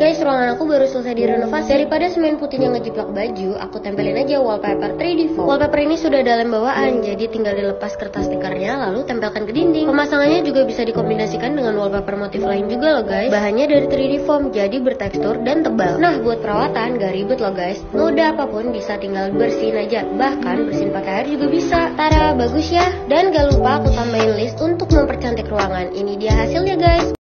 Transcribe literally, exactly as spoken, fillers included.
Guys, ruangan aku baru selesai direnovasi. Daripada semen putihnya ngejiplak baju, aku tempelin aja wallpaper tiga D foam. Wallpaper ini sudah ada lem bawaan, jadi tinggal dilepas kertas stikernya lalu tempelkan ke dinding. Pemasangannya juga bisa dikombinasikan dengan wallpaper motif lain juga loh guys. Bahannya dari tiga D foam, jadi bertekstur dan tebal. Nah, buat perawatan gak ribet loh guys. Noda apapun bisa tinggal bersihin aja, bahkan bersihin pakai air juga bisa. Tara, bagus ya. Dan gak lupa aku tambahin list untuk mempercantik ruangan. Ini dia hasilnya guys.